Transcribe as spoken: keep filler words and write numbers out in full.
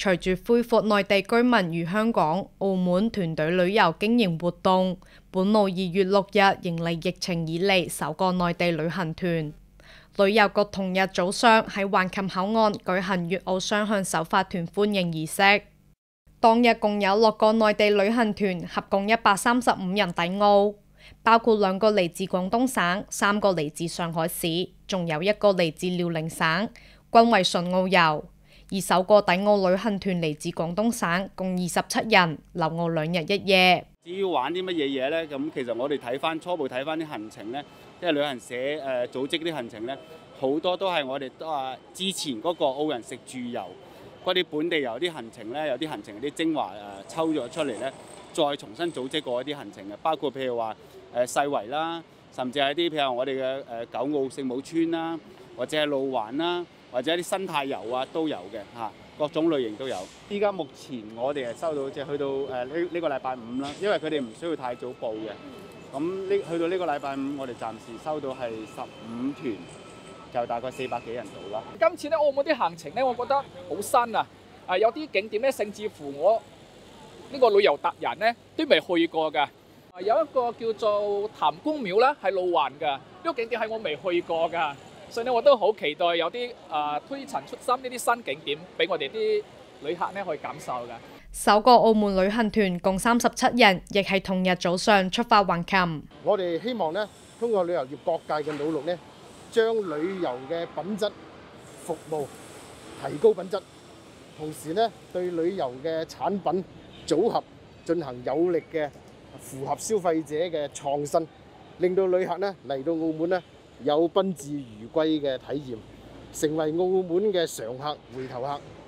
隨住恢復內地居民與香港、澳門團隊旅遊經營活動，本路二月六日迎嚟疫情以嚟首個內地旅行團。旅遊局同日早上喺橫琴口岸舉行粵澳雙向首發團歡迎儀式。當日共有六個內地旅行團，合共一百三十五人抵澳，包括兩個嚟自廣東省、三個嚟自上海市，仲有一個嚟自遼寧省，均為純澳遊。而首個抵澳旅行團嚟自廣東省，共二十七人，留澳兩日一夜。 至於玩啲乜嘢嘢呢？咁其實我哋睇翻初步睇翻啲行程呢，即係旅行社誒、呃、組織啲行程呢，好多都係我哋都話之前嗰個澳人食住遊嗰啲本地遊啲行程呢，有啲行程啲精華誒、呃、抽咗出嚟呢，再重新組織過一啲行程嘅，包括譬如話誒、呃、世圍啦，甚至係啲譬如我哋嘅誒九澳聖母村啦，或者係路環啦，或者一啲生態遊啊都有嘅嚇。各種類型都有。依家目前我哋係收到，即係去到誒呢呢個禮拜五啦，因為佢哋唔需要太早報嘅。咁呢去到呢個禮拜五，我哋暫時收到係十五團，就大概四百幾人到啦。 今次咧澳門啲行程咧，我覺得好新啊！啊，有啲景點咧，甚至乎我呢個旅遊達人咧都未去過㗎。啊，有一個叫做譚公廟啦，係路環㗎，呢個景點係我未去過㗎。所以咧，我都好期待有啲誒推陳出新呢啲新景點，俾我哋啲旅客咧去感受㗎。 首個澳門旅行團共三十七人，亦係同日早上出發橫琴。 我哋希望咧，通過旅遊業各界嘅努力咧，將旅遊嘅品質服務提高品質，同時咧對旅遊嘅產品組合進行有力嘅符合消費者嘅創新，令到旅客咧嚟到澳門咧，有賓至如歸嘅體驗，成為澳門嘅常客、回頭客。